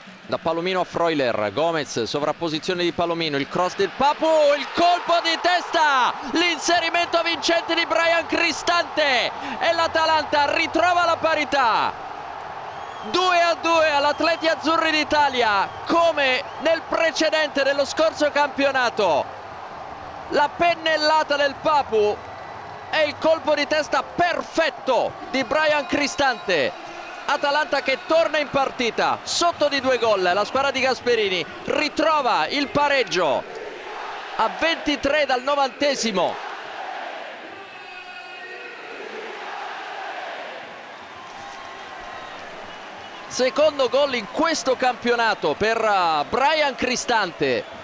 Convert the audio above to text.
Da Palomino a Freuler, Gomez, sovrapposizione di Palomino, il cross del Papu, il colpo di testa, l'inserimento vincente di Bryan Cristante e l'Atalanta ritrova la parità. 2-2 all'Atleti Azzurri d'Italia, come nel precedente dello scorso campionato. La pennellata del Papu e il colpo di testa perfetto di Bryan Cristante. Atalanta che torna in partita sotto di 2 gol. La squadra di Gasperini ritrova il pareggio a 23 dal 90esimo. Secondo gol in questo campionato per Bryan Cristante.